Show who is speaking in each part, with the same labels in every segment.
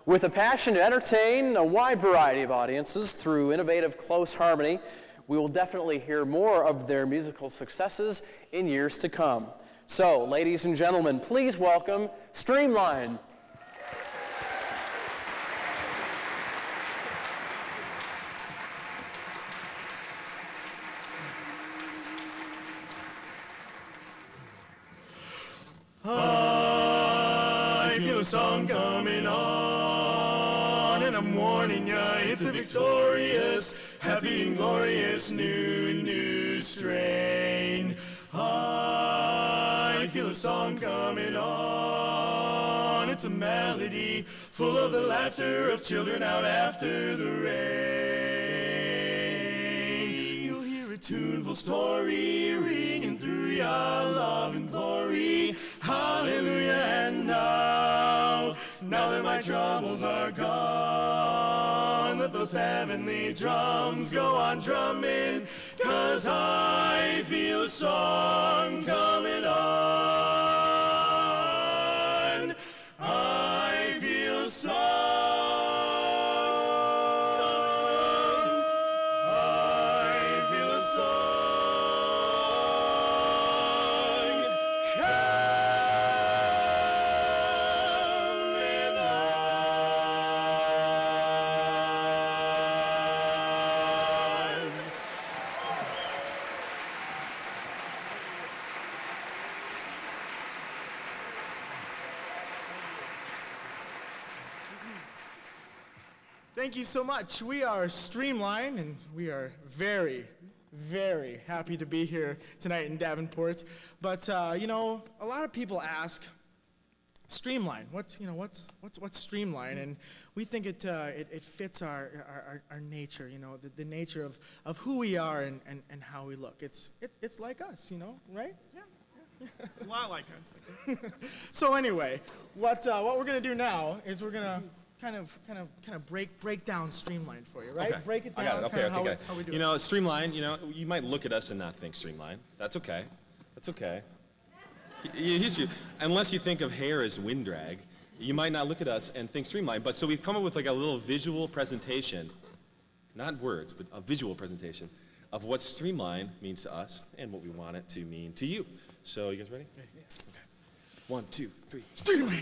Speaker 1: With a passion to entertain a wide variety of audiences through innovative close harmony, we will definitely hear more of their musical successes in years to come. So, ladies and gentlemen, please welcome Streamline.
Speaker 2: I feel a song coming on, and I'm warning ya, it's a victorious, happy and glorious new strain. I feel a song coming on, it's a melody full of the laughter of children out after the rain. You'll hear a tuneful story ringing through your love and glory. Hallelujah. And now that my troubles are gone, let those heavenly drums go on drumming, 'cause I feel a song coming on. I feel a song. Thank you so much. We are Streamline, and we are very, very happy to be here tonight in Davenport. But you know, a lot of people ask, Streamline, what's Streamline? And we think it fits our nature, you know, the nature of who we are and how we look. It's like us, you know, right? Yeah. A lot like us. So anyway, what we're gonna do now is we're gonna kind of break down Streamline for you, right?
Speaker 3: Okay.
Speaker 2: Break it down.
Speaker 3: I got it. Okay,
Speaker 2: how
Speaker 3: okay.
Speaker 2: we do
Speaker 3: You
Speaker 2: it.
Speaker 3: know, Streamline, you know, you might look at us and not think Streamline. That's okay. That's okay. Unless you think of hair as wind drag, you might not look at us and think Streamline. But so we've come up with like a little visual presentation, not words, but a visual presentation of what Streamline means to us and what we want it to mean to you. So you guys ready? Yeah. Okay. 1, 2, 3. Streamline!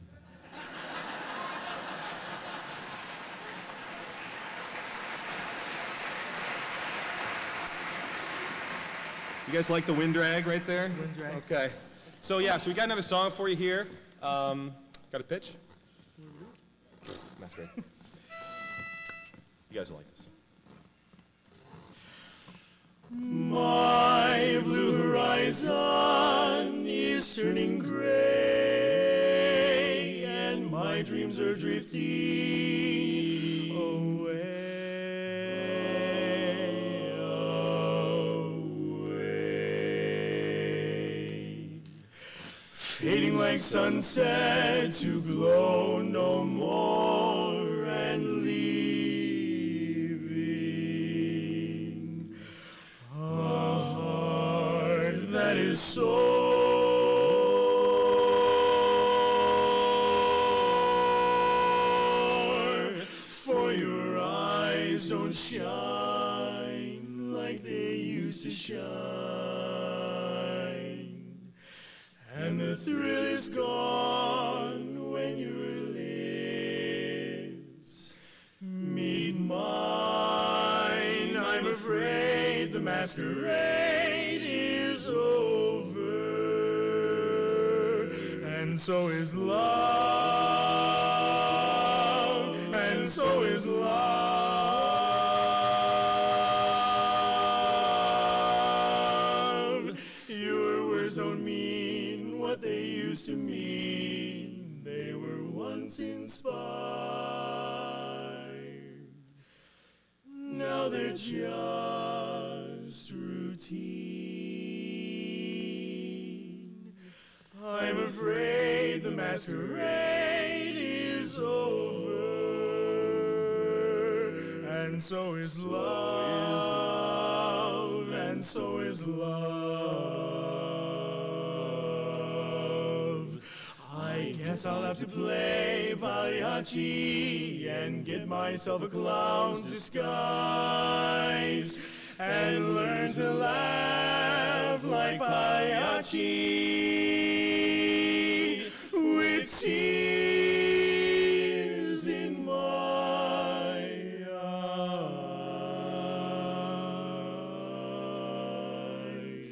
Speaker 3: You guys like the wind drag right there?
Speaker 2: Wind drag.
Speaker 3: Okay. So yeah, so we got another song for you here. Got a pitch? That's great. You guys will like this.
Speaker 2: My blue horizon is turning gray, and my dreams are drifting away. Fading like sunset to glow no more, and leaving a heart that is sore. For your eyes don't shine like they used to shine, and the thrill is gone when your lips meet mine. I'm afraid the masquerade is over, and so is love, and so is love. Your words don't mean what they used to mean. They were once inspired. Now they're just routine. I'm afraid the masquerade is over, and so is love, and so is love. I Guess I'll have to play Pagliacci and get myself a clown's disguise and learn to laugh like Pagliacci with tears in my eyes.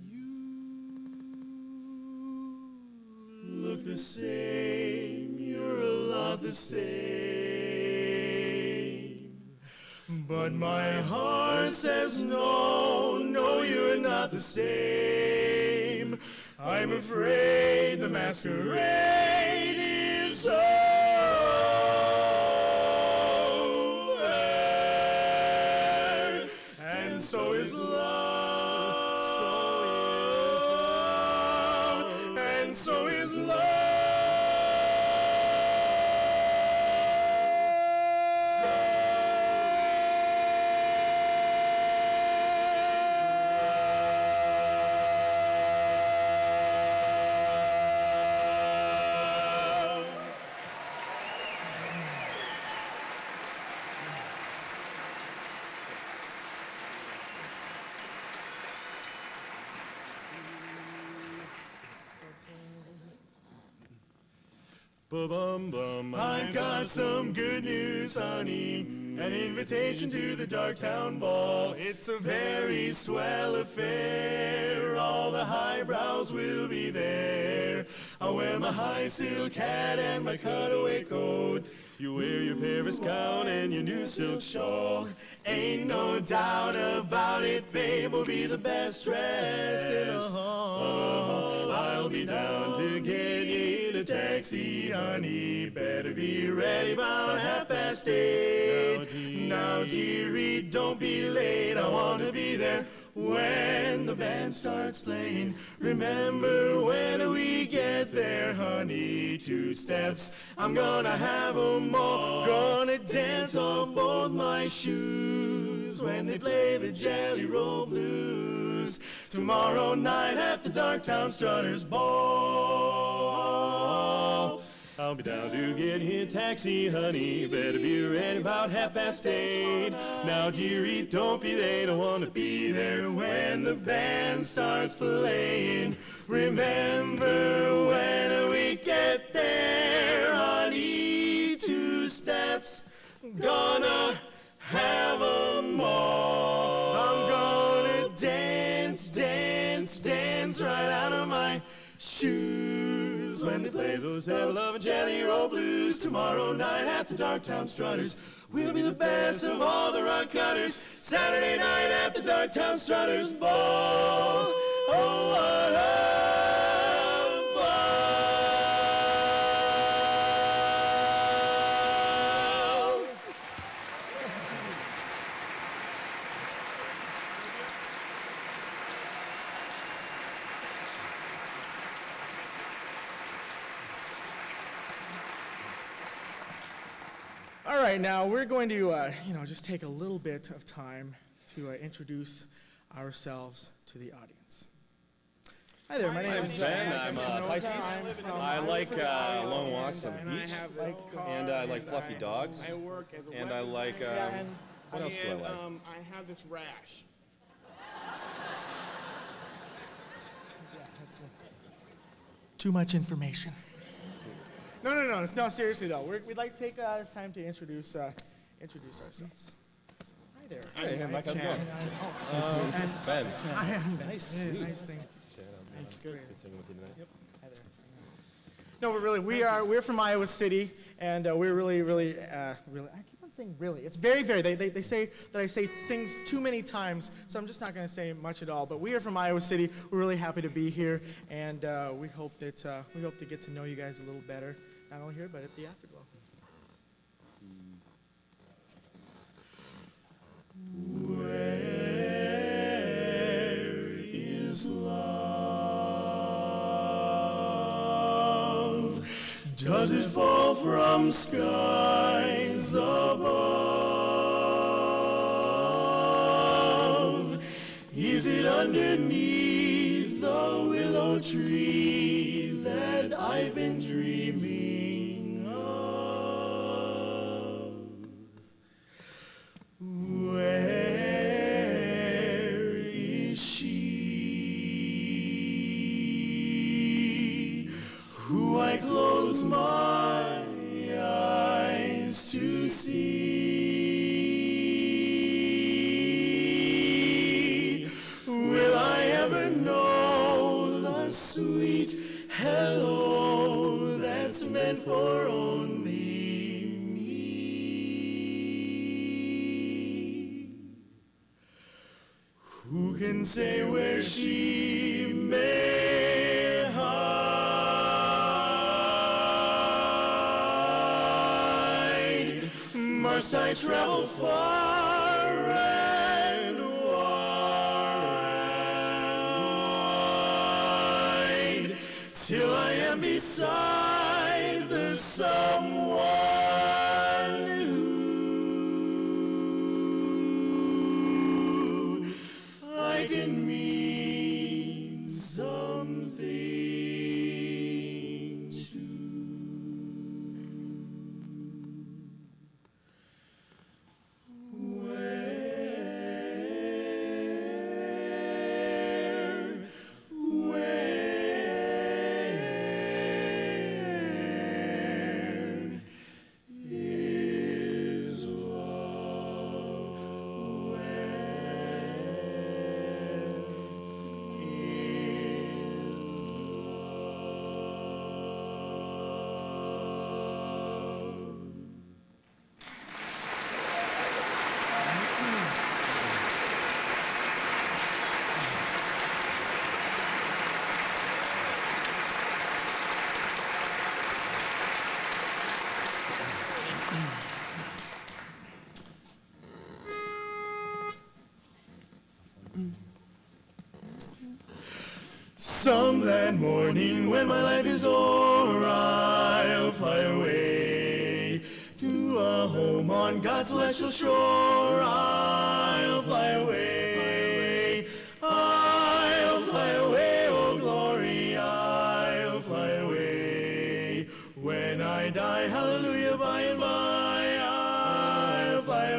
Speaker 2: You look the same, you're a lot the same, but my heart says no, no, you're not the same. I'm afraid the masquerade is over, and so is love, and so is love. Ba-bum-bum. I've got some good news, honey. An invitation to the Darktown Ball. It's a very swell affair. All the highbrows will be there. I'll wear my high silk hat and my cutaway coat. You wear your Paris gown and your new silk shawl. Ain't no doubt about it, babe, we'll be the best dressed in the hall. I'll be down to get you in a taxi, honey. Better be ready about 8:30. Now, dearie, don't be late. I want to be there when the band starts playing. Remember when we get there, honey, 2 steps. I'm gonna have 'em all. Gonna dance on both my shoes when they play the Jelly Roll Blues. Tomorrow night at the Darktown Strutters Ball. I'll be down to get you a taxi, honey. Better be ready about 8:30. Now, dearie, don't be late. I want to be there when the band starts playing. Remember when we get there, honey, 2 steps. Gonna have 'em all. I'm gonna dance, dance, dance right out of my shoes when they play those ever-loving Jelly Roll Blues. Tomorrow night at the Darktown Strutters, we'll be the best of all the rock cutters. Saturday night at the Darktown Strutters Ball. Oh, what a ball. All right, now we're going to, just take a little bit of time to introduce ourselves to the audience. Hi there, my name is
Speaker 3: Ben. I'm Pisces. I like long walks on the beach, and I like fluffy dogs, and I like, what else do I like?
Speaker 2: I have this rash. Too much information. No, seriously though. We'd like to take this time to introduce ourselves. Hi there.
Speaker 3: Hey, Mike, how's it going? Ben. Nice
Speaker 2: thing.
Speaker 3: It's good singing with you tonight.
Speaker 2: Yep. Hi there. No, but really, we're from Iowa City, and we're really. I keep on saying really. It's very. They say that I say things too many times, so I'm just not going to say much at all. But we are from Iowa City. We're really happy to be here, and we hope to get to know you guys a little better, not only here but at the Afterglow. Where is love? Does it fall from skies above? Is it underneath the willow tree that I've been dreaming can say where she may hide? Must I travel far and wide till I am beside the someone who I can mean something to? Some that morning when my life is o'er, I'll fly away to a home on God's celestial shore. I'll fly away. I'll fly away, oh glory. I'll fly away. When I die, hallelujah, by and by, I'll fly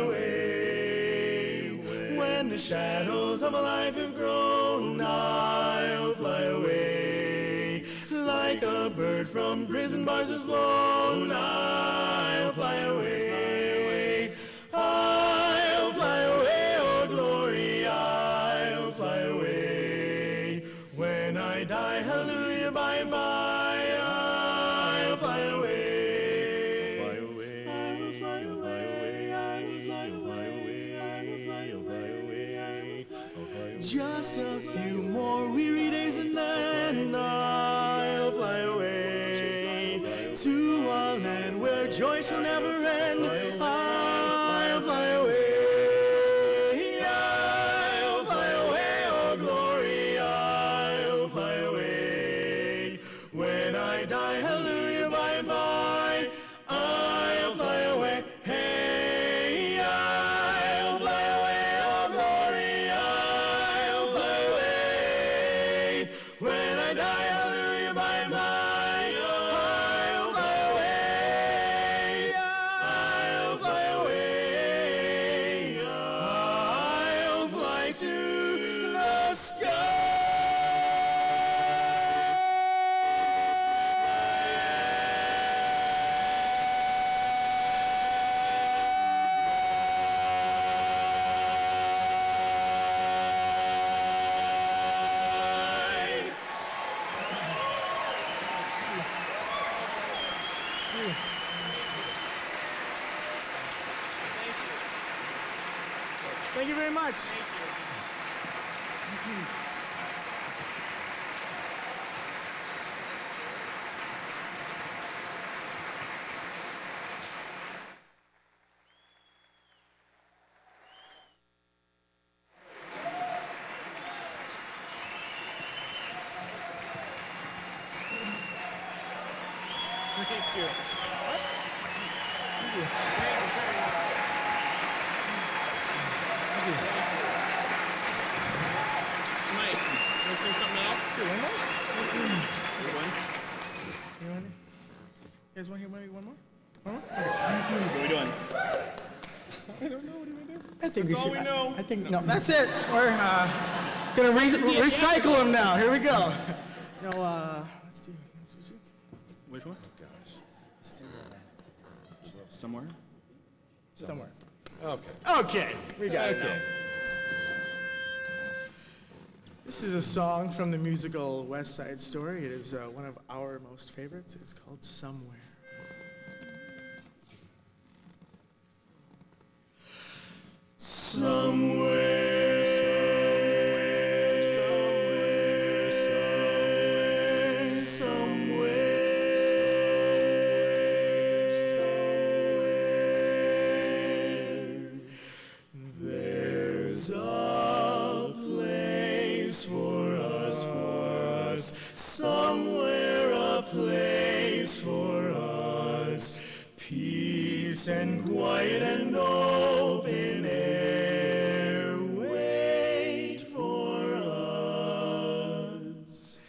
Speaker 2: away. When the shadows of my life have grown, I'll fly away. Like a bird from prison bars is blown, I'll fly away. I'll fly away, oh glory, I'll fly away. When I die, hallelujah, by and by, I'll fly away. Fly away. I will fly away. I will fly away. I will fly away. Just a few more weary days and then I'll fly away to a land where joy shall never end. I'll fly away. I'll fly away, oh glory. I'll fly away. When I die, hallelujah, by and by, I'll fly away. Hey, I'll fly away, oh glory. I'll fly away. When I die, hallelujah, by and by, I'll fly away. I'll fly away. I'll fly to the sky. Thank you very much. Thank you. What? Thank you.
Speaker 4: Mike, want to say something else?
Speaker 2: One more?
Speaker 4: Good one.
Speaker 2: You want? You guys want to hear maybe one more? One more?
Speaker 4: What are we doing? I don't know. What do we do?
Speaker 2: I think
Speaker 4: That's all we know.
Speaker 2: I think no. That's it. We're gonna recycle them now. Here we go. No. Let's do.
Speaker 4: Which one? Somewhere?
Speaker 2: Somewhere.
Speaker 3: Okay.
Speaker 2: Okay, we got it now. This is a song from the musical West Side Story. It is one of our most favorites. It's called Somewhere. Somewhere peace and quiet and open air wait for us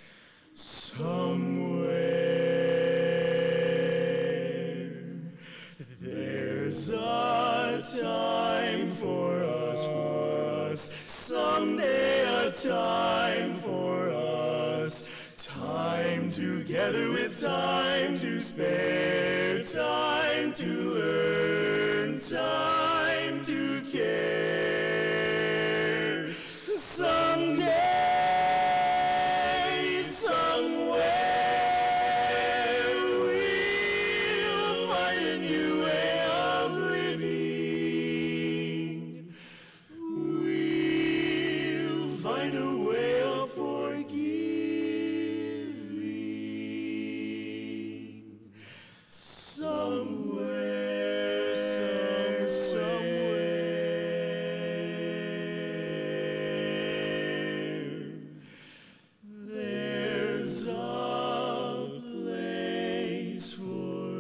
Speaker 2: somewhere. There's a time for us, someday a time for us, time together with time to spare, time to learn, time to care. Someday, somewhere, we'll find a new way of living. We'll find a way of forgiving. Somewhere, there's a place for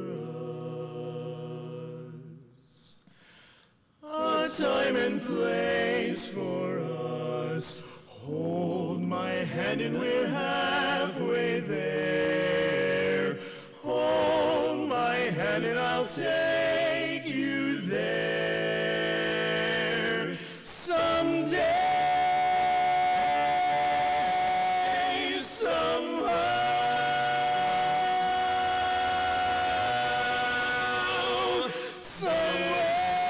Speaker 2: us, a time and place for us. Hold my hand and we're halfway there. Hold my hand and I'll take you there. Someday, somehow, somewhere.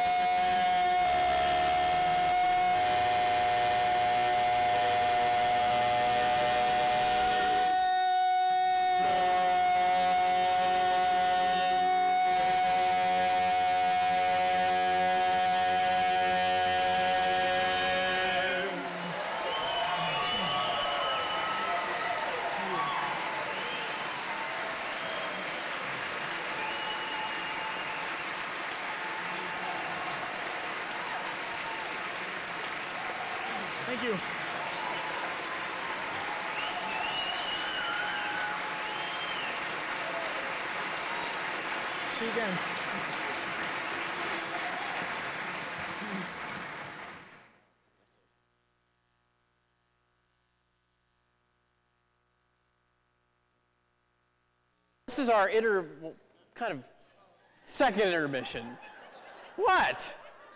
Speaker 2: Thank you. See you again.
Speaker 1: This is our kind of second intermission. What?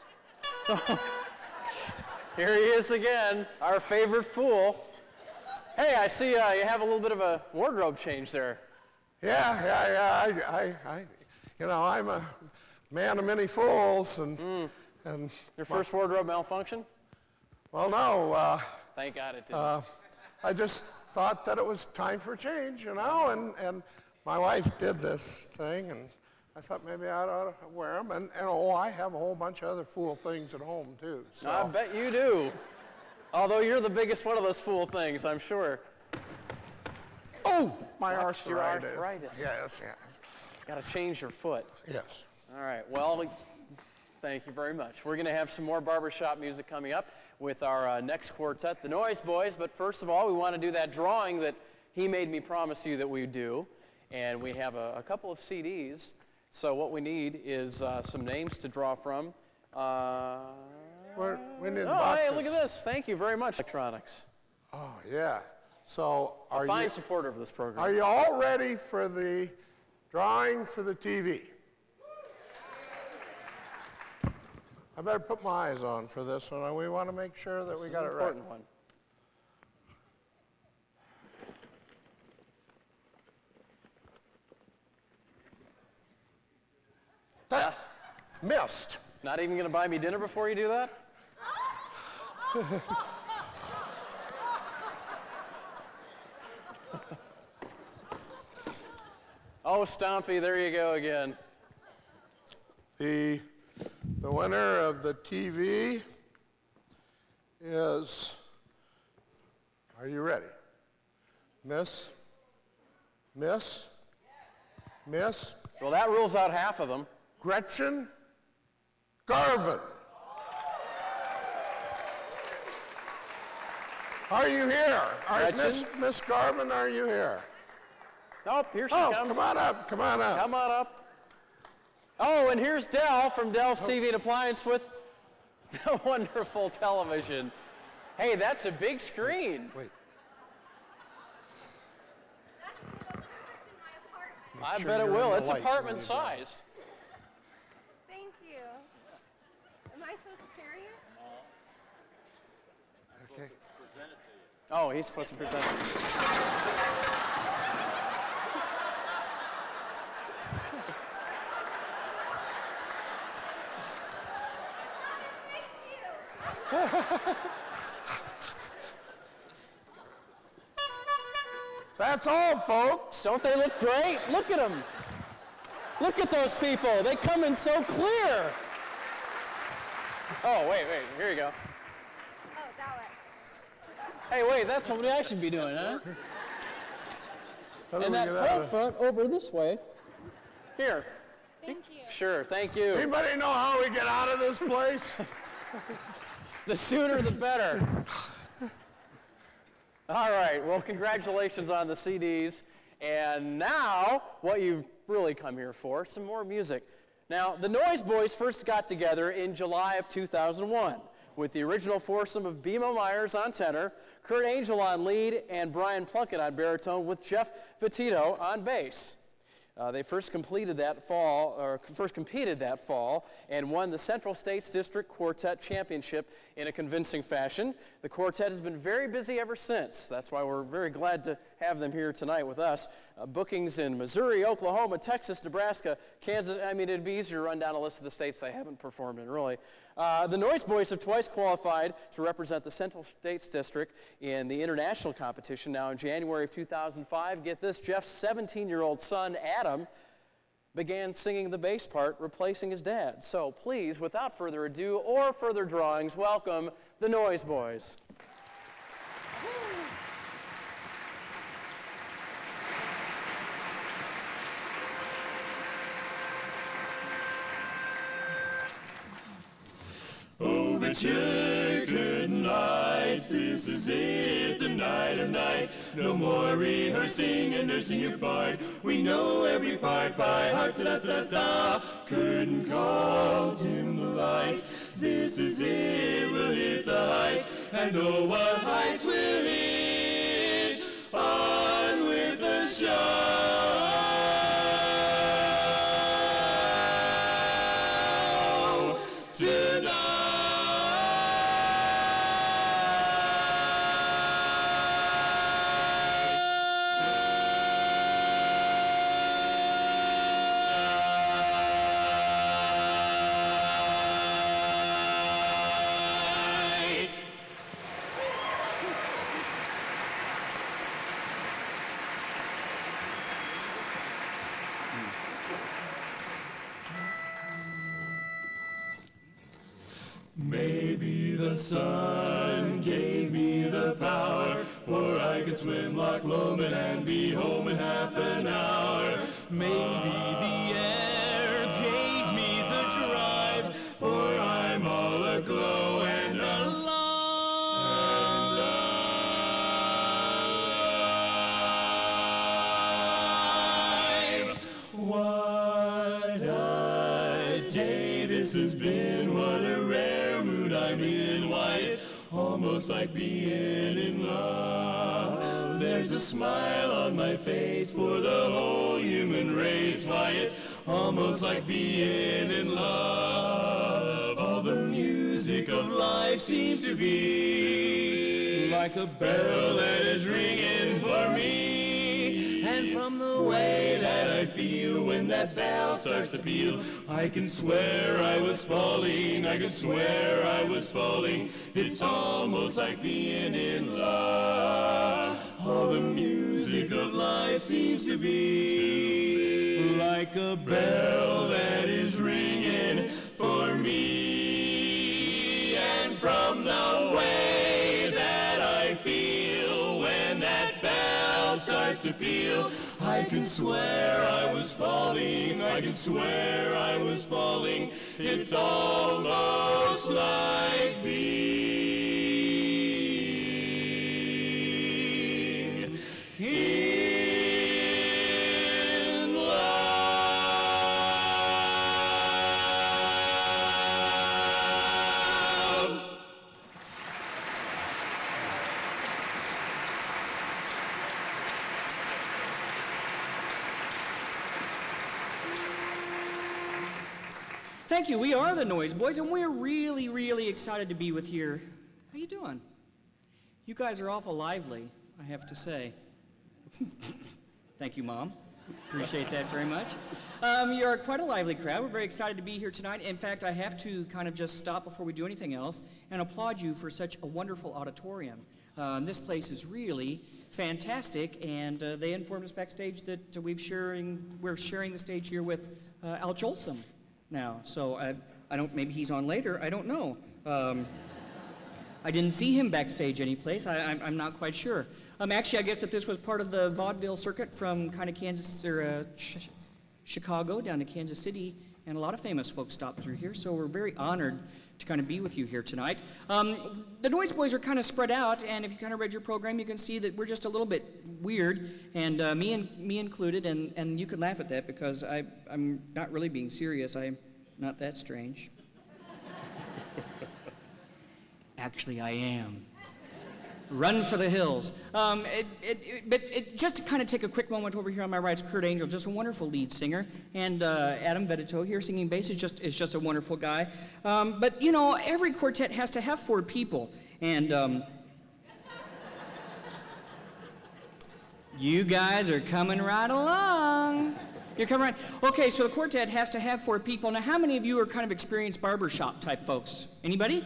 Speaker 1: Here he is again, our favorite fool. Hey, I see you have a little bit of a wardrobe change there.
Speaker 5: Yeah. You know, I'm a man of many fools, and
Speaker 1: Your first wardrobe malfunction?
Speaker 5: well, no.
Speaker 1: Thank God it didn't.
Speaker 5: I just thought that it was time for change, you know, and my wife did this thing, and I thought maybe I ought to wear them, and I have a whole bunch of other fool things at home too. So.
Speaker 1: I bet you do. Although you're the biggest one of those fool things, I'm sure.
Speaker 5: Oh, my
Speaker 1: Watch your
Speaker 5: arthritis.
Speaker 1: arthritis.
Speaker 5: Yes.
Speaker 1: Got to change your foot.
Speaker 5: Yes.
Speaker 1: All right, well, thank you very much. We're going to have some more barbershop music coming up with our next quartet, the Noise Boys. But first of all, we want to do that drawing that he made me promise you that we do. And we have a couple of CDs. So what we need is some names to draw from.
Speaker 5: We need
Speaker 1: Oh,
Speaker 5: boxes.
Speaker 1: hey, look at this. Thank you very much, Electronics.
Speaker 5: Oh, yeah. So
Speaker 1: A fine supporter of this program.
Speaker 5: are you all ready for the drawing for the TV? I better put my eyes on for this one. We want to make sure that we got it right.
Speaker 1: Important one.
Speaker 5: That missed.
Speaker 1: Not even going to buy me dinner before you do that? Oh, Stompy, there you go again.
Speaker 5: The winner of the TV is, are you ready? Miss?
Speaker 1: Well, that rules out half of them.
Speaker 5: Gretchen Garvin. Are you here?
Speaker 1: Gretchen?
Speaker 5: Miss Garvin, are you here?
Speaker 1: Nope, here she
Speaker 5: Oh,
Speaker 1: comes.
Speaker 5: come on up.
Speaker 1: Come on up. Oh, and here's Dell from Dell's TV and Appliance with the wonderful television. Hey, that's a big screen.
Speaker 5: Wait.
Speaker 6: That's going to go perfect in my apartment.
Speaker 1: I
Speaker 5: sure
Speaker 1: bet it
Speaker 5: you're in
Speaker 1: will.
Speaker 5: the
Speaker 1: It's
Speaker 5: light
Speaker 1: apartment
Speaker 5: when you do it.
Speaker 1: sized.
Speaker 6: Thank you. Am I supposed to carry it?
Speaker 5: Okay.
Speaker 1: Oh, he's supposed to present it.
Speaker 6: Thank you.
Speaker 5: That's all, folks.
Speaker 1: Don't they look great? Look at them. Look at those people. They come in so clear. Oh, wait. Here you go.
Speaker 6: Oh, that way.
Speaker 1: Hey, wait, that's what I should be doing, huh?
Speaker 5: How do
Speaker 1: And
Speaker 5: we
Speaker 1: that
Speaker 5: get out
Speaker 1: cold
Speaker 5: of-
Speaker 1: front over this way. Here.
Speaker 6: Thank you.
Speaker 1: Sure, thank you.
Speaker 5: Anybody know how we get out of this place?
Speaker 1: The sooner the better. All right, well, congratulations on the CDs. And now, what you've really come here for, some more music. Now, the Noise Boys first got together in July of 2001 with the original foursome of BMO Myers on tenor, Kurt Angel on lead, and Brian Plunkett on baritone with Jeff Petito on bass. They first competed that fall, and won the Central States District Quartet Championship in a convincing fashion. The quartet has been very busy ever since. That's why we're very glad to have them here tonight with us. Bookings in Missouri, Oklahoma, Texas, Nebraska, Kansas. I mean, it'd be easier to run down a list of the states they haven't performed in, really. The Noise Boys have twice qualified to represent the Central States District in the international competition. Now, in January of 2005, get this, Jeff's 17-year-old son, Adam, began singing the bass part, replacing his dad. So please, without further ado or further drawings, welcome the Noise Boys.
Speaker 7: Overture, curtain lights, this is it, the night of nights. No more rehearsing and nursing your part. We know every part by heart, da-da-da-da. Curtain call, dim the lights. This is it, we'll hit the heights. And oh, what heights we'll hit. On with the show. Maybe the sun gave me the power, for I could swim Loch Lomond and be home in half an hour. Maybe the air gave me the drive, for I'm all aglow and alive. What a day this has been, what a rare mood I'm in. Why, it's almost like being in love. There's a smile on my face for the whole human race. Why, it's almost like being in love. All the music of life seems to be like a bell that is ringing for me. And from the way that I feel when that bell starts to peal, I can swear I was falling, I can swear I was falling. It's almost like being in love. All the music of life seems to be like a bell that is ringing for me. And from the way that I feel when that bell starts to peal, I can swear I was falling, I can swear I was falling. It's almost like being in love.
Speaker 8: Thank you. We are the Noise Boys, and we're really, really excited to be with you here. How you doing? You guys are awful lively, I have to say. Thank you, Mom. Appreciate that very much. You're quite a lively crowd. We're very excited to be here tonight. In fact, I have to kind of just stop before we do anything else and applaud you for such a wonderful auditorium. This place is really fantastic, and they informed us backstage that we're sharing the stage here with Al Jolson now. So I don't, maybe he's on later, I don't know. I didn't see him backstage anyplace. I'm not quite sure. Actually, I guess that this was part of the vaudeville circuit from kind of Kansas or Chicago down to Kansas City, and a lot of famous folks stopped through here. So we're very honored to kind of be with you here tonight. The Noise Boys are kind of spread out, and if you kind of read your program, you can see that we're just a little bit weird, and me included, and you can laugh at that because I'm not really being serious. I'm not that strange. Actually, I am. Run for the hills. Just to kind of take a quick moment over here on my right is Kurt Angel, just a wonderful lead singer, and Adam Vedito here singing bass is just a wonderful guy. But you know, every quartet has to have 4 people, and you guys are coming right along. You're coming right. Okay, so the quartet has to have 4 people. Now, how many of you are kind of experienced barbershop type folks? Anybody?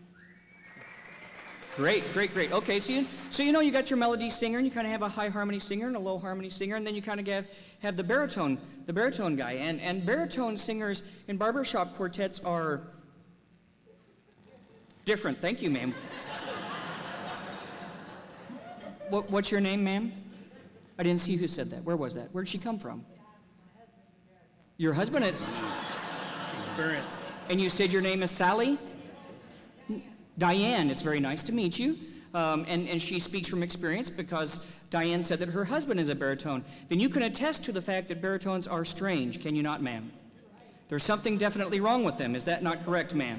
Speaker 8: Great. Okay, so you know you got your melody singer, and you kind of have a high harmony singer and a low harmony singer, and then you kind of have the baritone guy. And baritone singers in barbershop quartets are different. Thank you, ma'am. What's your name, ma'am? I didn't see who said that. Where was that? Where'd she come from? Your husband is...
Speaker 4: Experience.
Speaker 8: And you said your name is Sally? Diane, it's very nice to meet you. And she speaks from experience because Diane said that her husband is a baritone. Then you can attest to the fact that baritones are strange, can you not, ma'am? There's something definitely wrong with them. Is that not correct, ma'am?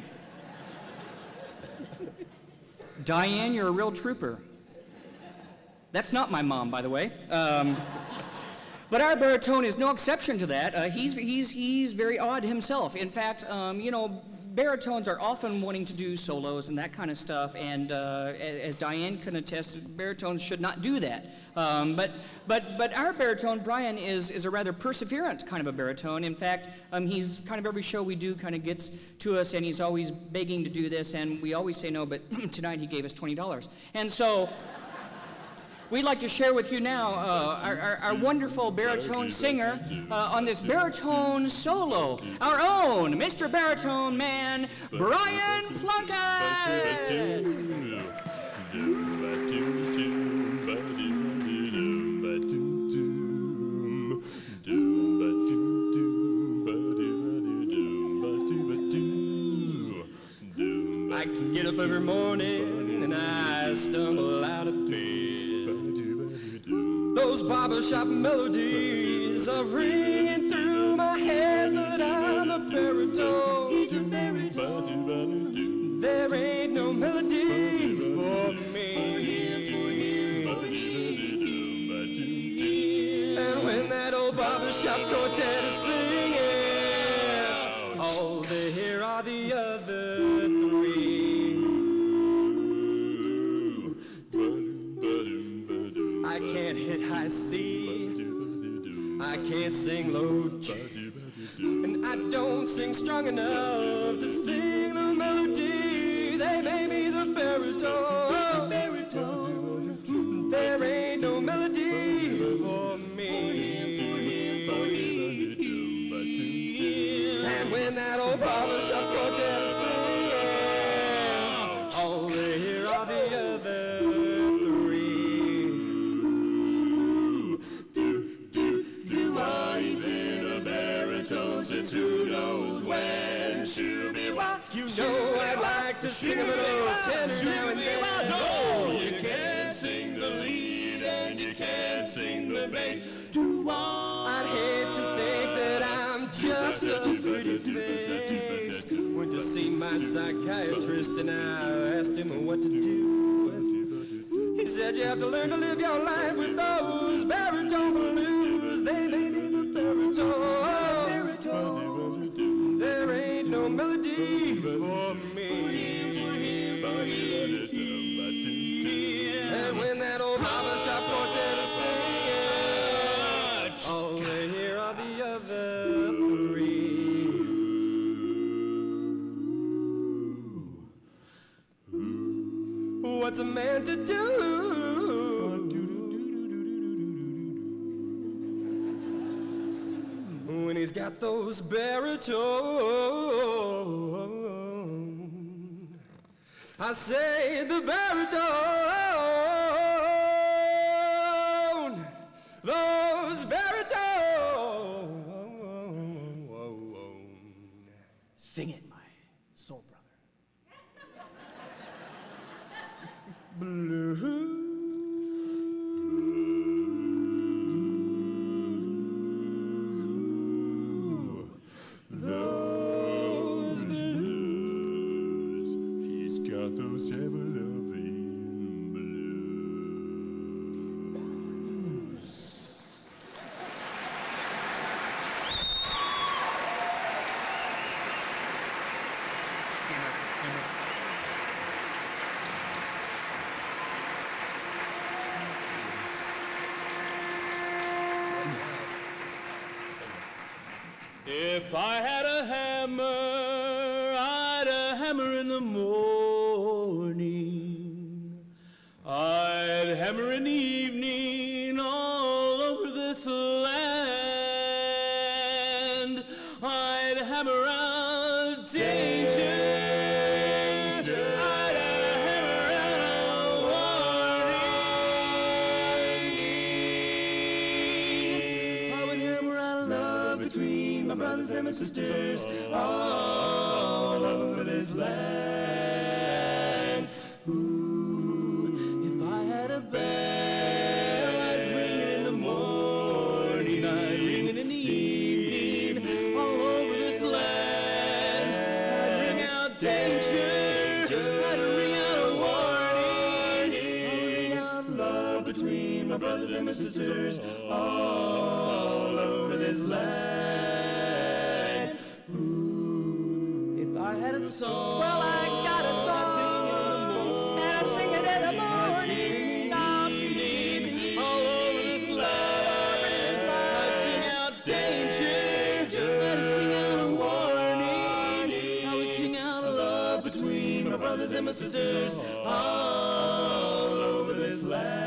Speaker 8: Diane, you're a real trooper. That's not my mom, by the way. But our baritone is no exception to that. He's very odd himself. In fact, you know, baritones are often wanting to do solos and that kind of stuff, and as Diane can attest, baritones should not do that. But our baritone, Brian, is a rather perseverant kind of a baritone. In fact, he's kind of every show we do kind of gets to us, and he's always begging to do this, and we always say no, but tonight he gave us $20. And so we'd like to share with you now our wonderful baritone singer on this baritone solo, our own Mr. Baritone Man, Brian Plunkett.
Speaker 7: I get up every morning and I stumble out of bed. Those barbershop melodies are ringing through my head, but I'm a baritone. He's a baritone. There ain't no melody for me. And when that old barbershop quartet is singing, all they hear are the other 3. I can't hit high C, I can't sing low G, and I don't sing strong enough to sing the melody. They made me the baritone. There ain't no melody for me. And when that old barbershop quartet is singing, all they hear are the other 3. He's been a baritone since who knows when. You know I'd like to sing a little tenor now and then. No, you can't sing the lead and you can't sing the bass. I'd hate to think that I'm just a pretty face. Went to see my psychiatrist and I asked him what to do. He said you have to learn to live your life with those baritone blues. They made me the baritone. There ain't melody for me. And when that old barbershop quartet is singing, all they hear are the other three. What's a man to do when he's got those baritone? I say the baritone, those baritone.
Speaker 8: Sing it, my soul brother.
Speaker 7: Those blues, he's got those ever-loving blues.
Speaker 4: If I had a hammer, I'd a hammer in the morning. I'd hammer in the evening all over this land. I'd hammer out danger. I'd hammer out warning. I would hammer out love between my brothers and my sisters all over this land. Ooh, if I had a bell, I'd ring it in the morning, I'd ring it in the evening, all over this land. I'd ring out danger, I'd ring out a warning, I'd ring out love between my brothers and my sisters all over this land. Ooh, if I had a song, well, I got a song, and I sing it in the morning, I'll sing it all over this land. I'd sing out danger, I'd sing out a warning, I would sing out love between my brothers and my sisters all over this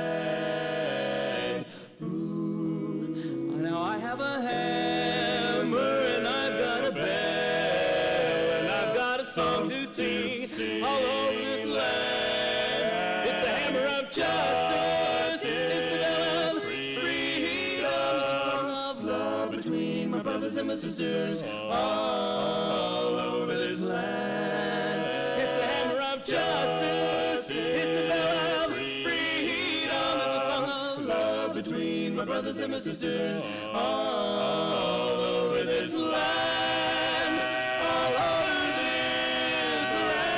Speaker 4: land. Ooh, now I have a hammer and I've got a bell and I've got a song to sing all over this land. It's the hammer of justice, it's the bell of freedom, the song of love between my brothers and my sisters all over this land. It's the hammer of justice, it's the bell of freedom, it's the song of love between my brothers and my sisters all over this land, all over this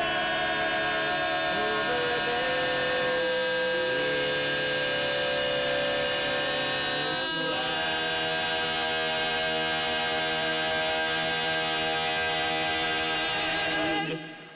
Speaker 4: land.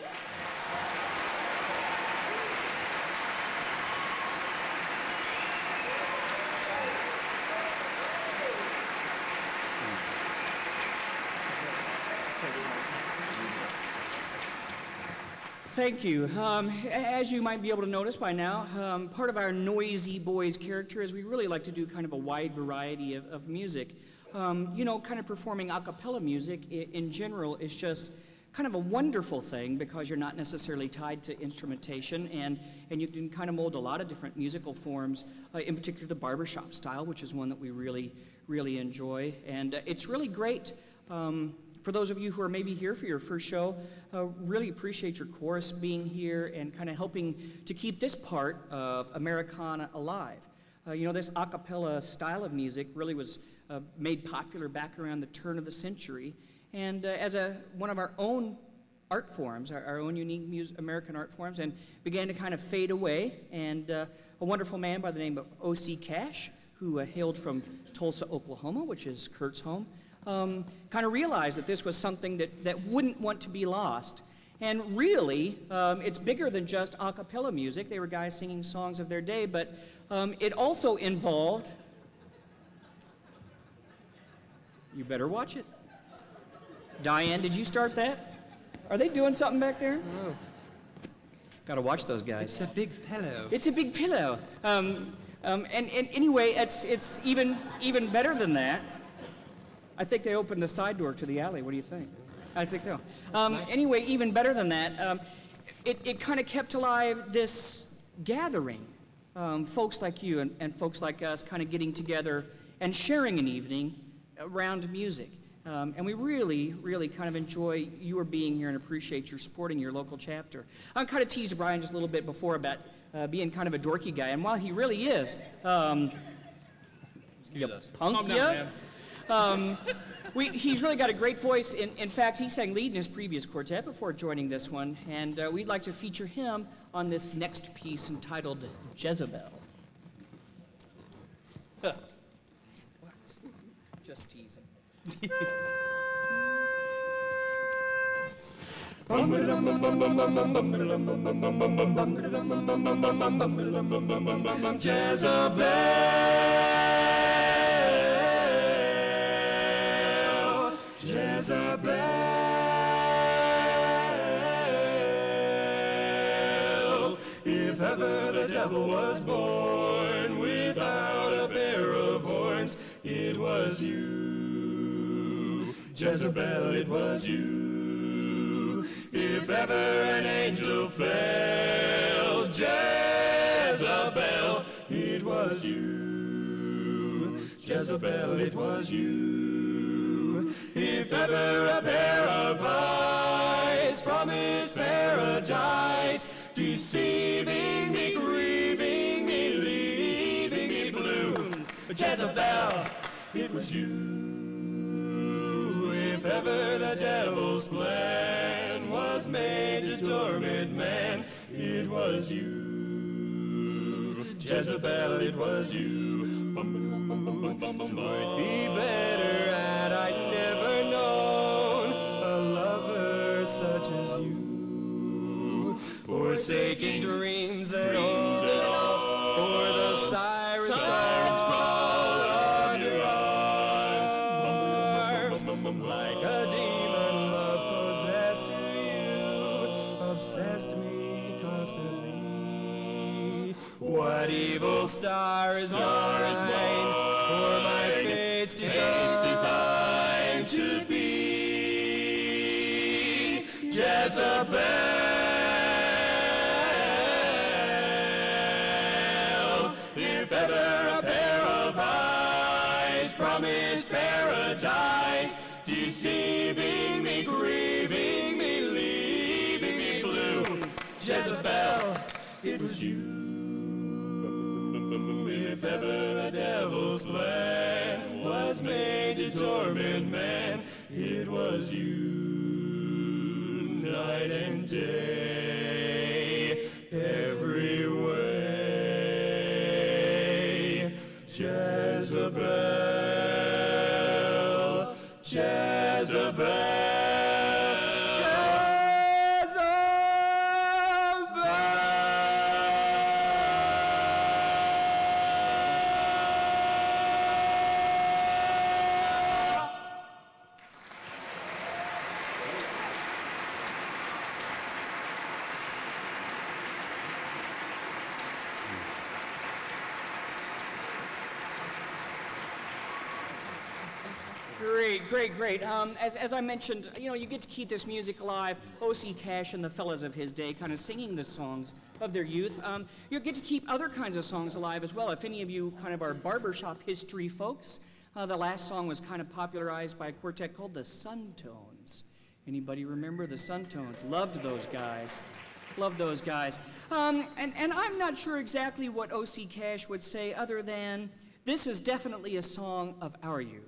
Speaker 8: Thank you. As you might be able to notice by now, part of our Noisy Boys character is we really like to do kind of a wide variety of music. You know, kind of performing a cappella music in general is just kind of a wonderful thing because you're not necessarily tied to instrumentation, and you can kind of mold a lot of different musical forms, in particular the barbershop style, which is one that we really enjoy. And it's really great. For those of you who are maybe here for your first show, really appreciate your chorus being here and kind of helping to keep this part of Americana alive. You know, this a cappella style of music really was made popular back around the turn of the century. And as one of our own art forms, our own unique American art forms, and began to kind of fade away. And a wonderful man by the name of O.C. Cash, who hailed from Tulsa, Oklahoma, which is Kurt's home, kind of realized that this was something that wouldn't want to be lost. And really, it's bigger than just a cappella music. They were guys singing songs of their day, but it also involved... You better watch it. Diane, did you start that? Are they doing something back there?
Speaker 9: Oh.
Speaker 8: Gotta watch those guys.
Speaker 9: It's a big pillow.
Speaker 8: It's a big pillow. And anyway, it's even better than that. I think they opened the side door to the alley. What do you think? I think so.
Speaker 9: Nice.
Speaker 8: Anyway, even better than that, it kind of kept alive this gathering. Folks like you and folks like us kind of getting together and sharing an evening around music. And we really, really kind of enjoy your being here and appreciate your supporting your local chapter. I kind of teased Brian just a little bit before about being kind of a dorky guy, and while he really is, he's really got a great voice. In fact, he sang lead in his previous quartet before joining this one, and we'd like to feature him on this next piece entitled Jezebel. What? Just teasing.
Speaker 7: Jezebel, Jezebel, if ever the devil was born without a pair of horns, it was you. Jezebel, it was you. If ever an angel fell, Jezebel, it was you. Jezebel, it was you. If ever a pair of eyes promised paradise, deceiving me, grieving me, leaving me blue, Jezebel, it was you. If ever the devil's plan was made to torment man, it was you. Jezebel, it was you. Might be better had I never known a lover such as you. Forsaking dreams and all for the siren's call of your arms. Like a demon, love possessed you, obsessed me constantly. What evil star is mine for my fate's design should be Jezebel. If ever a pair of eyes promised paradise, deceiving me, grieving me, leaving me blue, Jezebel, it was you. If ever the devil's plan was made to torment man, it was you. Night and day, every way, Jezebel, Jezebel.
Speaker 8: Great. As I mentioned, you get to keep this music alive. O.C. Cash and the fellas of his day kind of singing the songs of their youth. You get to keep other kinds of songs alive as well. If any of you kind of are barbershop history folks, the last song was kind of popularized by a quartet called the Suntones. Anybody remember the Suntones? Loved those guys. Loved those guys. And I'm not sure exactly what O.C. Cash would say other than, this is definitely a song of our youth.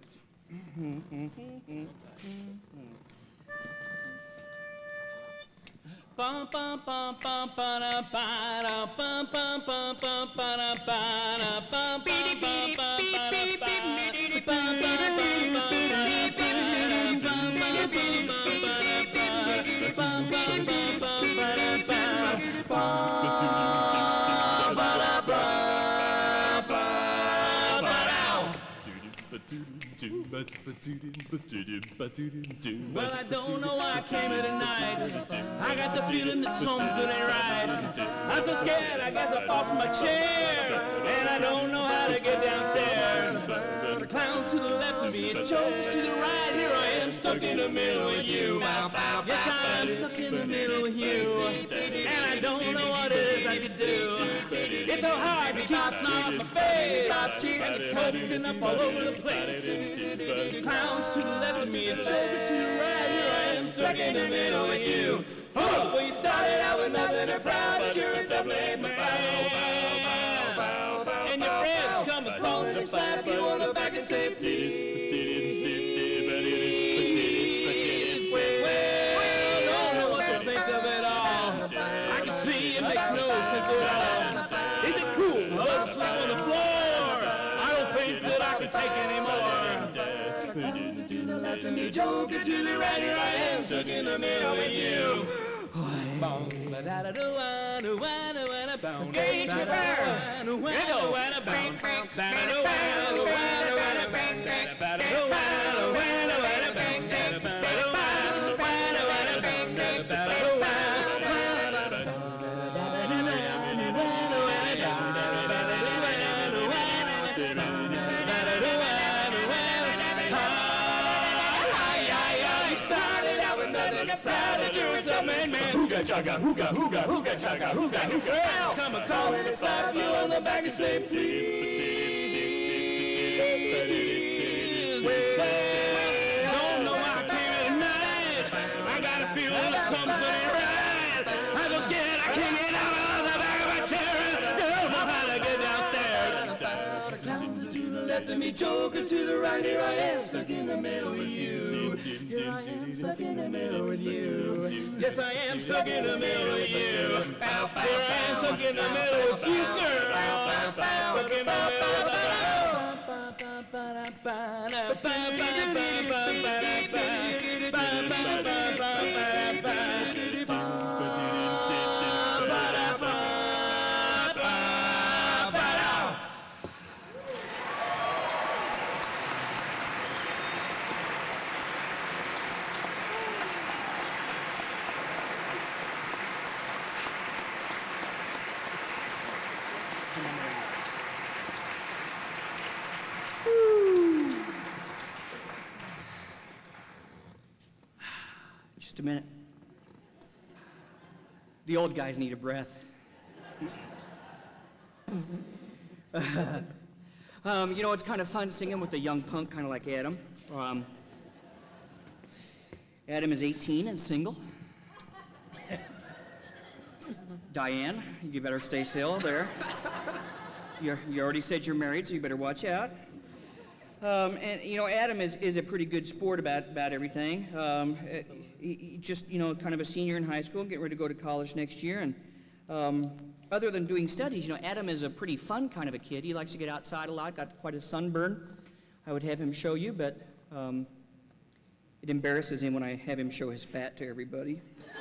Speaker 4: Well, I don't know why I came here tonight. I got the feeling that something ain't right. I'm so scared, I guess I fall from my chair. And I don't know how to get downstairs. The clown's to the left of me, it chokes to the right. Here I am, stuck in the middle with you. Yes, I'm stuck in the middle with you. And I don't know what it is I could do. It's so hard to keep a smile on my face. And it's open up all over the place. Clowns to the left of me and children to the right. Here I am stuck in the middle with you. Oh, well, you started out with nothing or proud, but you're a self-made man. And your friends come and call and slap you on the back and say, please. Well, I don't know what to think of it all. I can see it makes no sense at all. Is it cool to let us sleep on the floor? I don't think that I can take anymore. To the left of me, joker to the right, here I am, stuck in the middle with you. Gauge your power. Hooga chugga, hooga, hooga, hooga chugga, hooga, hooga. Well, come and call and slap you on the back and say, please. Well, don't know why I came here tonight. I got a feeling that something ain't right. I'm so scared I can't get out of the back of my chair. Don't know how to get downstairs. The clowns are to the left of me, joker to the right. Here I am, stuck in the middle with you. Here I am, stuck in the middle with you. Yes, I am stuck in the middle with you. Here I am stuck in the middle with you, girl. Stuck in the Just a minute. The old guys need a breath. You know, it's kind of fun singing with a young punk kind of like Adam. Adam is 18 and single. Diane, you better stay still there. You already said you're married, so you better watch out. And, you know, Adam is a pretty good sport about everything. He just, you know, kind of a senior in high school, getting ready to go to college next year. And other than doing studies, you know, Adam is a pretty fun kind of a kid. He likes to get outside a lot, got quite a sunburn. I would have him show you, but it embarrasses him when I have him show his fat to everybody.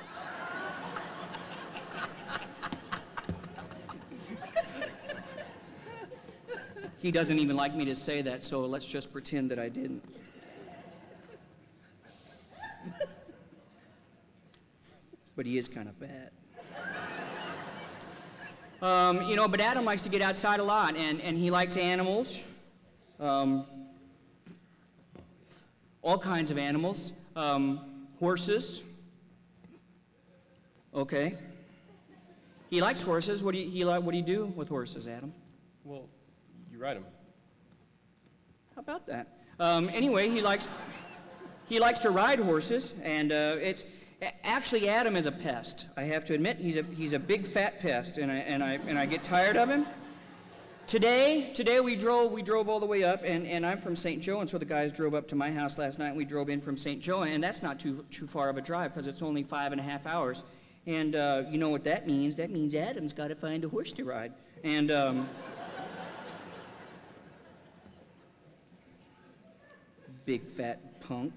Speaker 4: He doesn't even like me to say that, so let's just pretend that I didn't. But he is kind of fat. You know, but Adam likes to get outside a lot, and he likes animals. All kinds of animals. Horses. Okay. He likes horses. What do you do with horses, Adam?
Speaker 3: Well, you ride them.
Speaker 4: How about that? Anyway, he likes to ride horses, and actually Adam is a pest. I have to admit, he's a big fat pest, and I get tired of him. Today we drove all the way up, and I'm from St. Joe, and so the guys drove up to my house last night, and we drove in from St. Joe, and that's not too far of a drive because it's only 5.5 hours. And you know what that means? That means Adam's got to find a horse to ride, and. Big fat punk.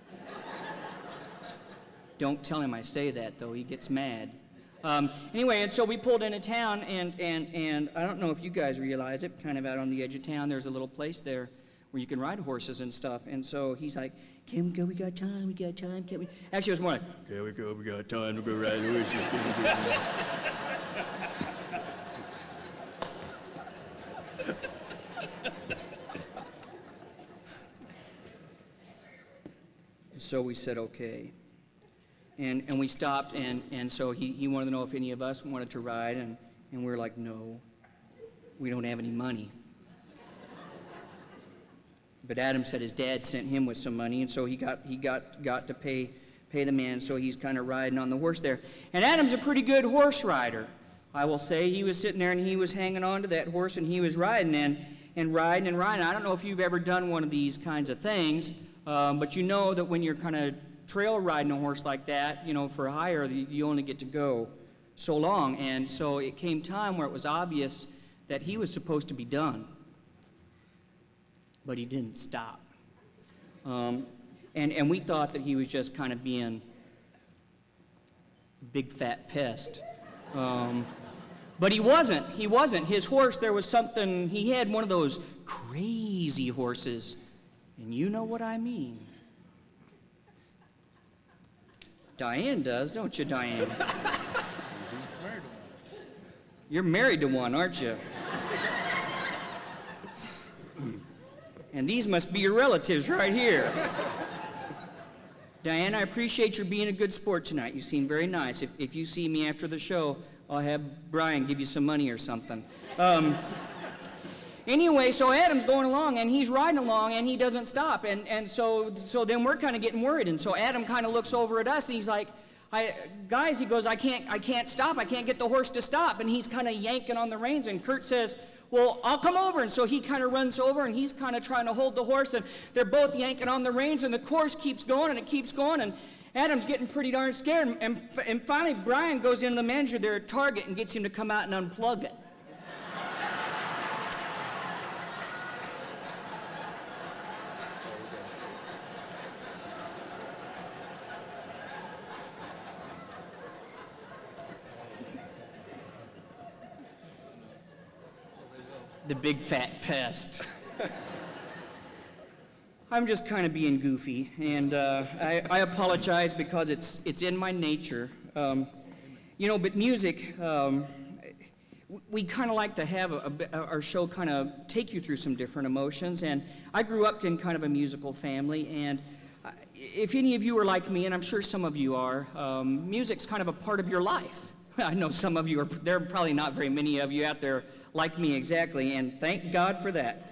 Speaker 4: Don't tell him I say that, though. He gets mad. Anyway, and so we pulled into town, and I don't know if you guys realize it, kind of out on the edge of town, there's a little place there
Speaker 8: where you can ride horses and stuff. And so he's like, can we go? We got time. We got time. Can we? Actually, it was more like, can we go? We got time to go ride horses. So we said, okay. And we stopped, and so he wanted to know if any of us wanted to ride, and we were like, no, we don't have any money. But Adam said his dad sent him with some money, and so he got to pay the man, so he's kind of riding on the horse there. And Adam's a pretty good horse rider. I will say he was sitting there, and he was hanging on to that horse, and he was riding and riding and riding. I don't know if you've ever done one of these kinds of things, but you know that when you're kind of trail riding a horse like that, you know, for hire, you only get to go so long. And so it came time where it was obvious that he was supposed to be done. But he didn't stop. And we thought that he was just kind of being a big fat pest. But he wasn't. He wasn't. His horse, there was something, he had one of those crazy horses. And you know what I mean. Diane does, don't you, Diane? You're married to one, aren't you? And these must be your relatives right here. Diane, I appreciate your being a good sport tonight. You seem very nice. If you see me after the show, I'll have Brian give you some money or something. Anyway, so Adam's going along, and he's riding along, and he doesn't stop. And so then we're kind of getting worried. And so Adam kind of looks over at us, and he's like, guys, he goes, I can't stop. I can't get the horse to stop. And he's kind of yanking on the reins, and Kurt says, well, I'll come over. And so he kind of runs over, and he's kind of trying to hold the horse, and they're both yanking on the reins, and the course keeps going, and it keeps going, and Adam's getting pretty darn scared. And finally, Brian goes into the manager there at Target and gets him to come out and unplug it. The big fat pest. I'm just kind of being goofy, and I apologize because it's in my nature. You know, but music, we kind of like to have our show kind of take you through some different emotions, and I grew up in kind of a musical family, and if any of you are like me, and I'm sure some of you are, music's kind of a part of your life. I know some of you are, there are probably not very many of you out there like me exactly, and thank God for that.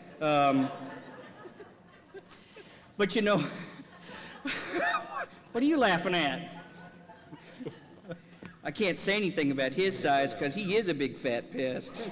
Speaker 8: But you know, what are you laughing at? I can't say anything about his size because he is a big fat pest.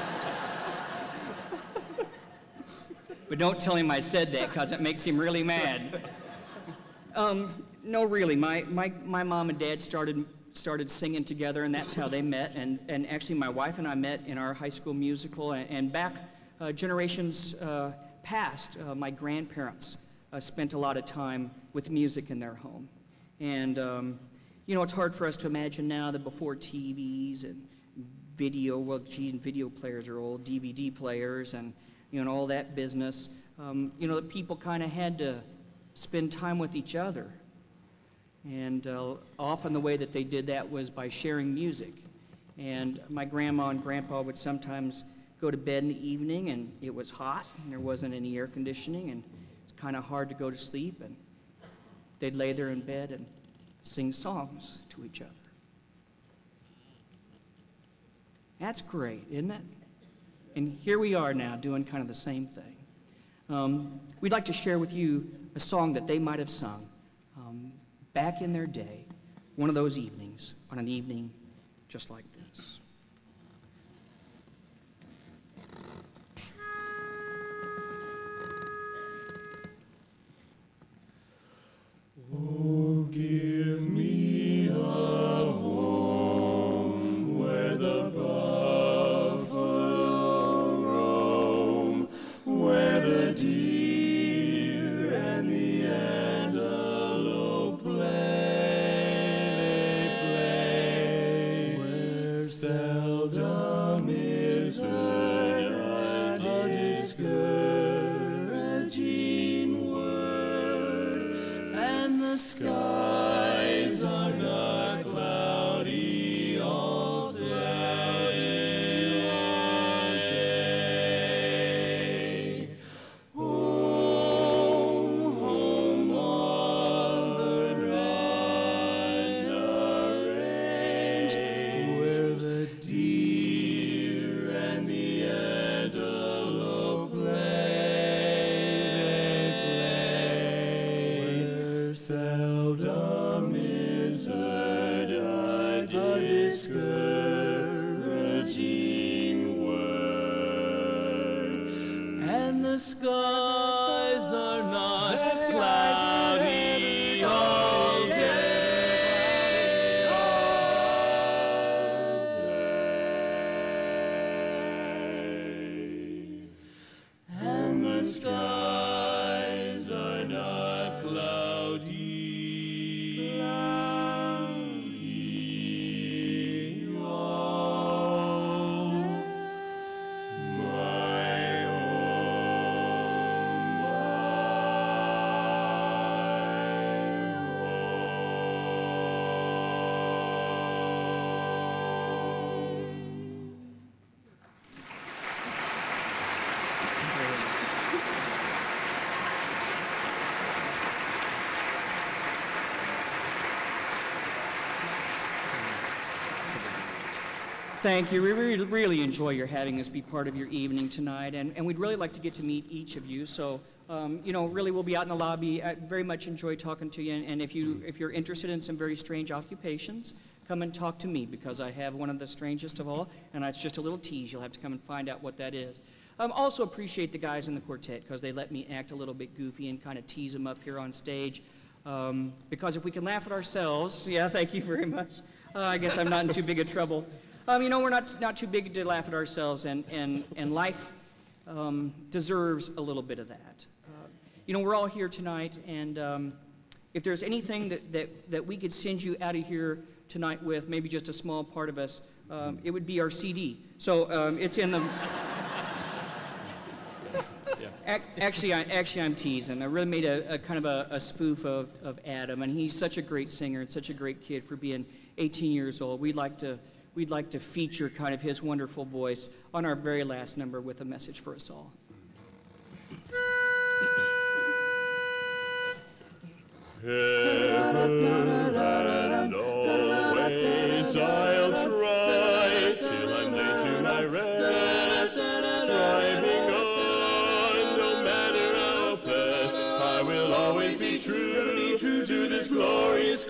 Speaker 8: But don't tell him I said that because it makes him really mad. No, really, my mom and dad started singing together, and that's how they met. And actually, my wife and I met in our high school musical, and back generations past, my grandparents spent a lot of time with music in their home. And, you know, it's hard for us to imagine now that before TVs and video, well, gee, and video players are old, DVD players, and, you know, all that business, you know, that people kind of had to spend time with each other. And often the way that they did that was by sharing music. And my grandma and grandpa would sometimes go to bed in the evening, and it was hot, and there wasn't any air conditioning, and it's kind of hard to go to sleep, and they'd lay there in bed and sing songs to each other. That's great, isn't it? And here we are now doing kind of the same thing. We'd like to share with you a song that they might have sung back in their day, one of those evenings, on an evening just like this.
Speaker 7: Oh, give me a home where the buffalo roam, where the deer and the antelope play, where seldom is heard a discouraging skies are not cloudy all day. Home, home on the range, where the deer and the antelope play, where seldom is heard a discouraging word, and the skies are not cloudy all day, and the skies are not cloudy all my
Speaker 8: Thank you. We really enjoy your having us be part of your evening tonight, and we'd really like to get to meet each of you. So, you know, really, we'll be out in the lobby. I very much enjoy talking to you, and if you're interested in some very strange occupations, come and talk to me, because I have one of the strangest of all, and it's just a little tease. You'll have to come and find out what that is. Also appreciate the guys in the quartet, because they let me act a little bit goofy and kind of tease them up here on stage. Because if we can laugh at ourselves, yeah, thank you very much. I guess I'm not in too big a trouble. You know, we're not too big to laugh at ourselves, and life deserves a little bit of that. You know, we're all here tonight, and if there's anything that we could send you out of here tonight with, maybe just a small part of us, it would be our CD. So it's in the... Actually, I'm teasing. I really made a kind of a spoof of Adam, and he's such a great singer and such a great kid for being 18 years old. We'd like to feature kind of his wonderful voice on our very last number with a message for us all.
Speaker 7: Heaven and always I'll try till I'm laid to my rest, striving on, no matter how hopeless, I will always be true to this glorious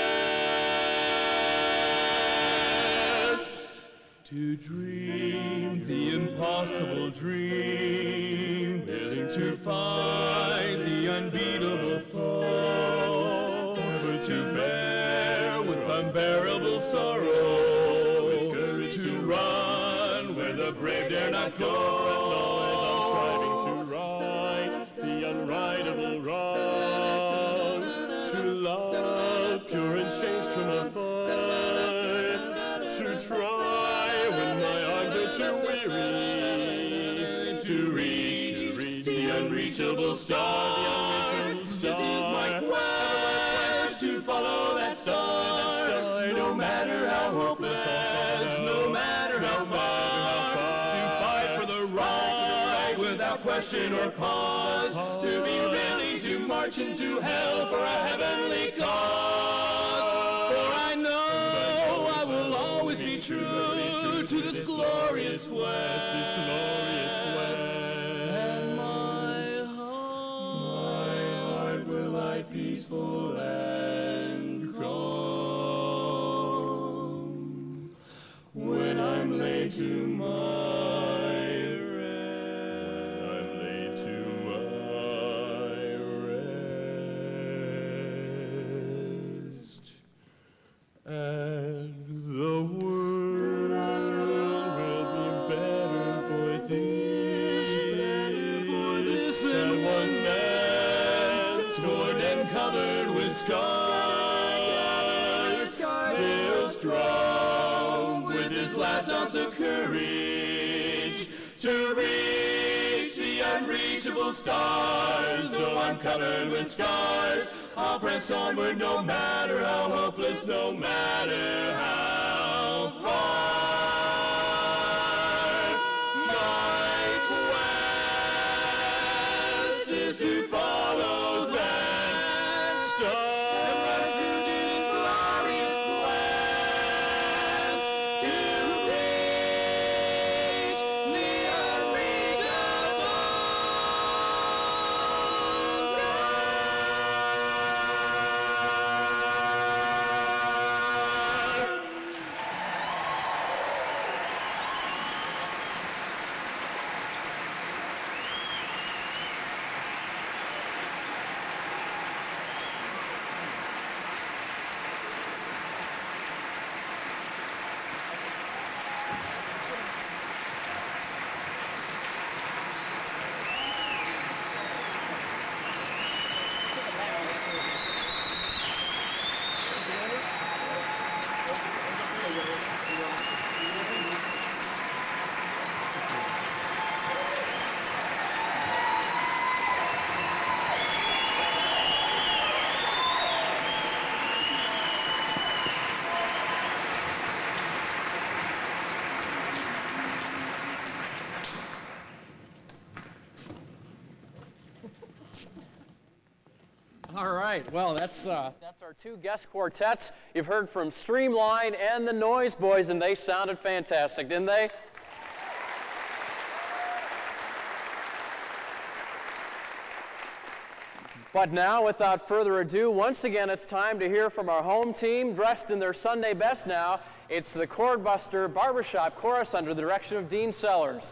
Speaker 7: quest. To dream the impossible dream, willing to fight the unbeatable foe, to bear with unbearable sorrow, with courage to run where the brave dare not go, and always striving to right the unrightable wrong, to love pure and chaste from afar, to try when my arms are too weary, to reach the unreachable star, This is my quest, to follow that star, no matter how hopeless, no matter how far, to fight for the right without question or cause, to be willing to march into hell for a heavenly cause. For I know I will always be true to this glorious quest, and my heart will lie peaceful and calm when I'm laid to my rest, and the world will be better for this and one man torn and covered with scars, still strong with his last ounce of courage to reach the unreachable stars. Though I'm covered with scars, I'll press onward no matter how hopeless, no matter how far. My quest is to follow that star and run through this glorious blast to reach the unreachable
Speaker 1: All right, well, that's our two guest quartets. You've heard from Streamline and the Noise Boys, and they sounded fantastic, didn't they? But now, without further ado, once again, it's time to hear from our home team, dressed in their Sunday best now. It's the Chordbuster Barbershop Chorus under the direction of Dean Sellers.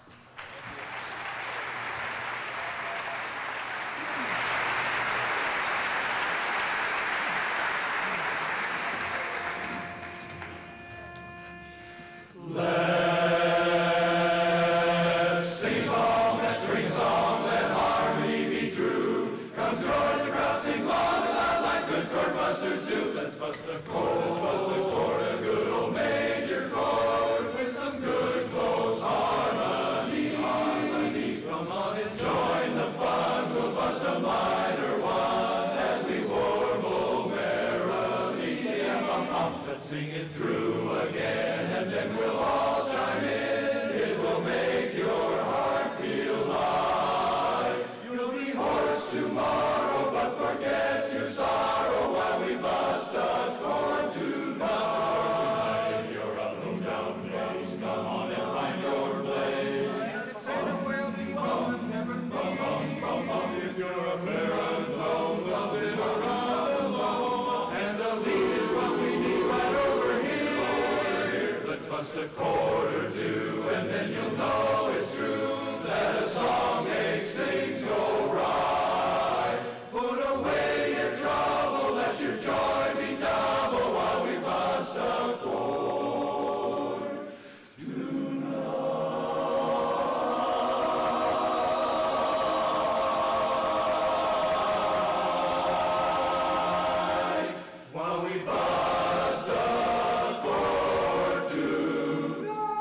Speaker 7: Sing it through again, and then we'll all chime in. It will make your heart feel light. You'll be hoarse tomorrow, but forget your sorrow while we bust a chord tonight. If you're a boom down bass, come on and find your place. And we'll be one, never fear. If you're a baritone, we'll sit around alone, and the lead is what we need right over here. Let's bust a chord or two, and then you'll know it's true that a song makes things go right. Put away your trouble, let your joy be double while we bust a chord tonight. While we bust a chord tonight.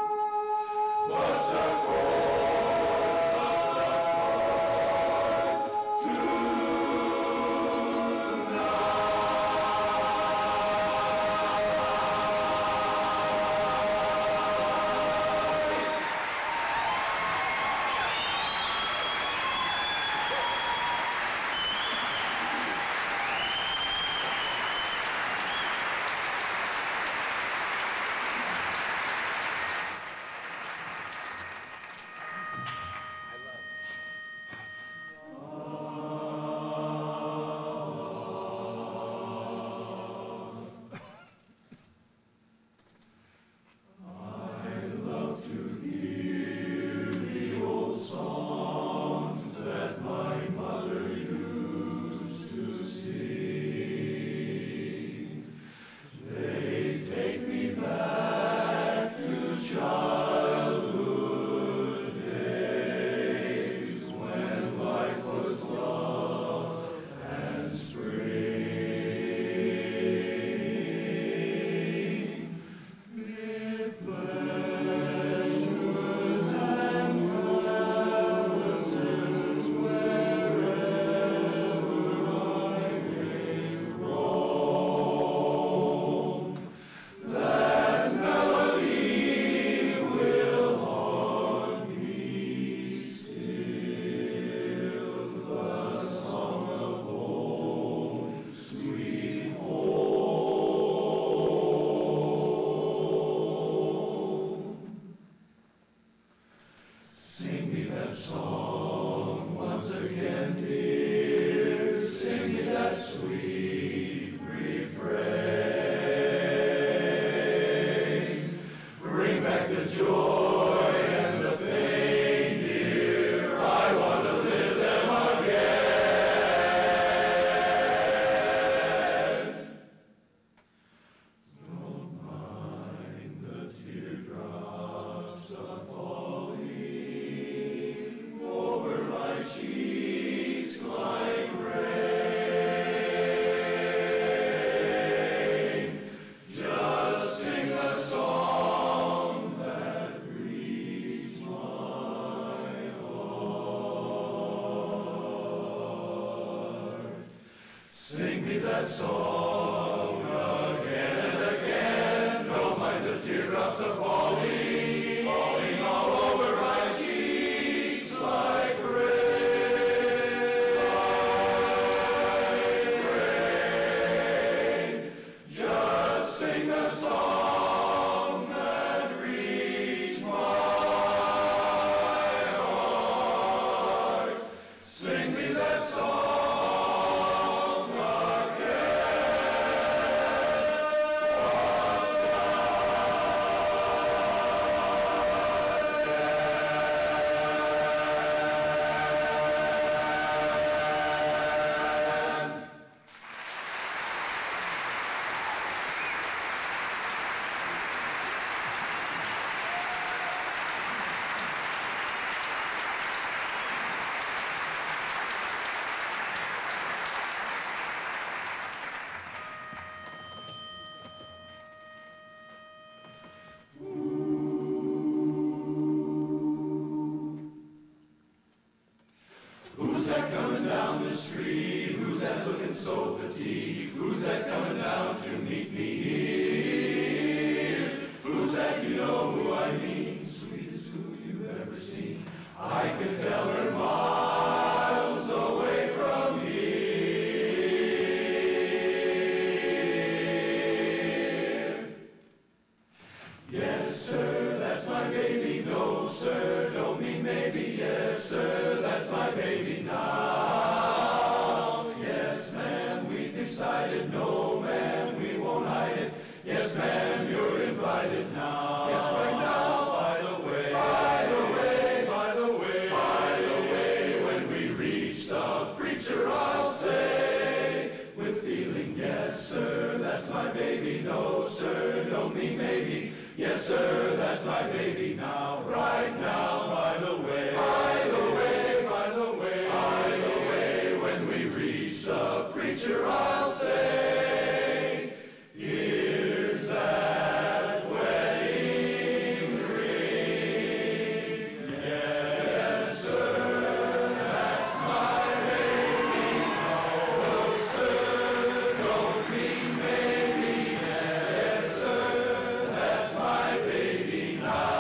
Speaker 7: write it now. Yes, right now. By the way, by the way, by the way, by the way, when we reach the preacher, I'll say, with feeling, yes, sir, that's my baby. No, sir, don't mean maybe. Yes, sir, that's my baby now. Right now, by the way, by the way, by the way, by the way, when we reach the preacher, I'll say, here's that wedding ring. Yes, sir, that's my baby. No, sir, don't mean maybe. Yes, sir, that's my baby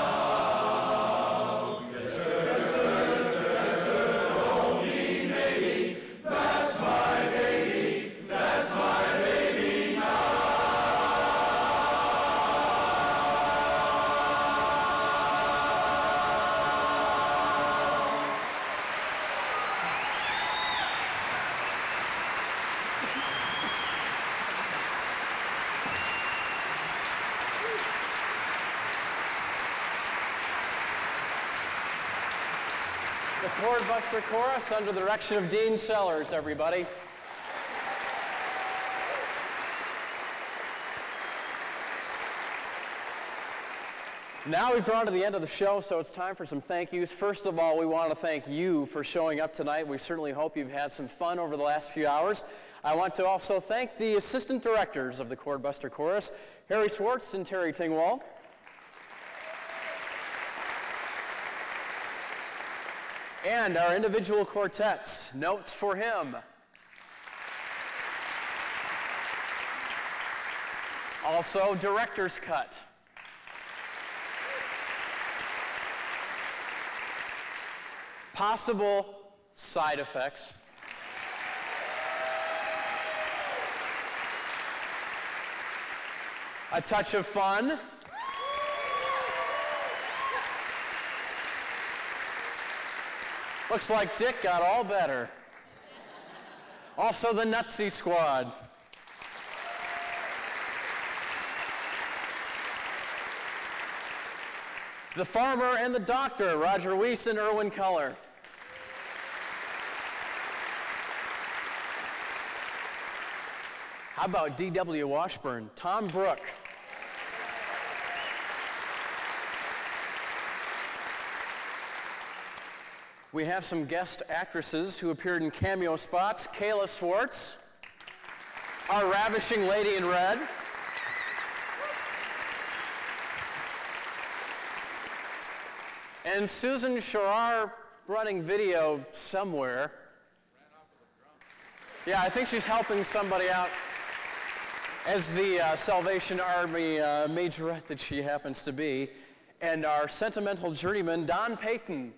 Speaker 7: now. Yes, sir, yes, sir, yes, sir, don't mean maybe. That's my baby. That's my baby now.
Speaker 1: The Chordbuster Chorus under the direction of Dean Sellers, everybody. Now we've drawn to the end of the show, so it's time for some thank yous. First of all, we want to thank you for showing up tonight. We certainly hope you've had some fun over the last few hours. I want to also thank the assistant directors of the Chordbuster Chorus, Harry Swartz and Terry Tingwall. And our individual quartets, notes for him. Also, director's cut. Possible side effects. A touch of fun. Looks like Dick got all better. Also the Nutsy Squad. The Farmer and the Doctor, Roger Weiss and Erwin Keller. How about D.W. Washburn, Tom Brook. We have some guest actresses who appeared in cameo spots. Kayla Swartz, our ravishing lady in red. And Susan Sharar running video somewhere. Yeah, I think she's helping somebody out as the Salvation Army majorette that she happens to be. And our sentimental journeyman, Don Payton.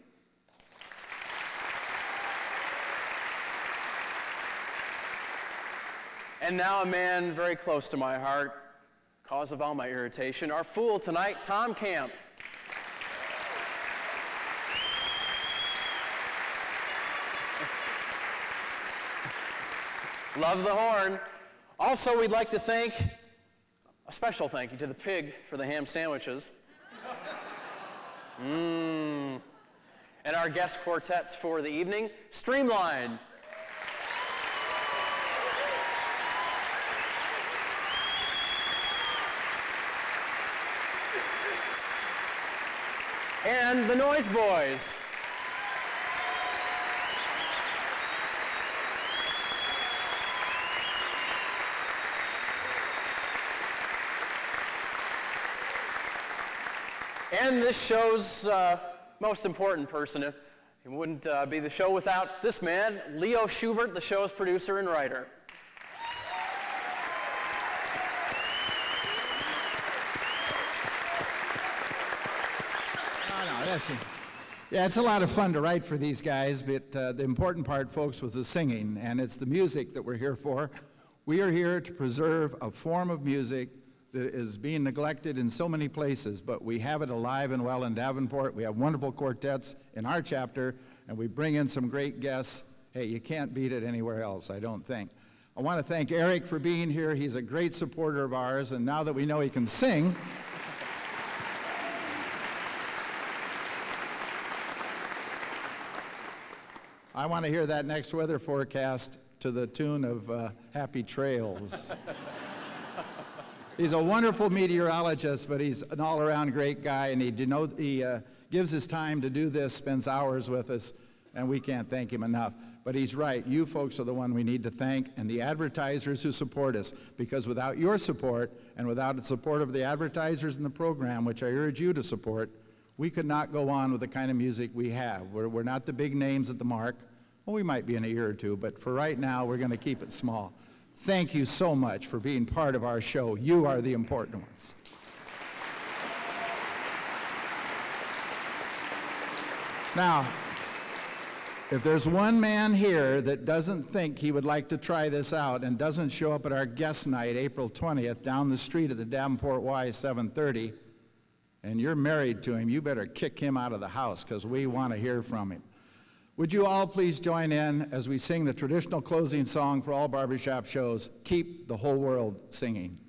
Speaker 1: And now a man very close to my heart, cause of all my irritation, our fool tonight, Tom Camp. Love the horn. Also, we'd like to thank, a special thank you to the pig for the ham sandwiches. And our guest quartets for the evening, Streamline. And the Noise Boys. And this show's most important person. It wouldn't be the show without this man, Leo Schubert, the show's producer and writer.
Speaker 9: Yeah, it's a lot of fun to write for these guys, but the important part, folks, was the singing, and it's the music that we're here for. We are here to preserve a form of music that is being neglected in so many places, but we have it alive and well in Davenport. We have wonderful quartets in our chapter, and we bring in some great guests. Hey, you can't beat it anywhere else, I don't think. I want to thank Eric for being here. He's a great supporter of ours, and now that we know he can sing, I want to hear that next weather forecast to the tune of Happy Trails. He's a wonderful meteorologist, but he's an all-around great guy, and he gives his time to do this, spends hours with us, and we can't thank him enough. But he's right. You folks are the one we need to thank, and the advertisers who support us, because without your support and without the support of the advertisers in the program, which I urge you to support, we could not go on with the kind of music we have. We're not the big names at the mark. Well, we might be in a year or two, but for right now, we're going to keep it small. Thank you so much for being part of our show. You are the important ones. Now, if there's one man here that doesn't think he would like to try this out and doesn't show up at our guest night, April 20th, down the street at the Davenport Y 730, and you're married to him, you better kick him out of the house because we want to hear from him. Would you all please join in as we sing the traditional closing song for all barbershop shows, Keep the Whole World Singing.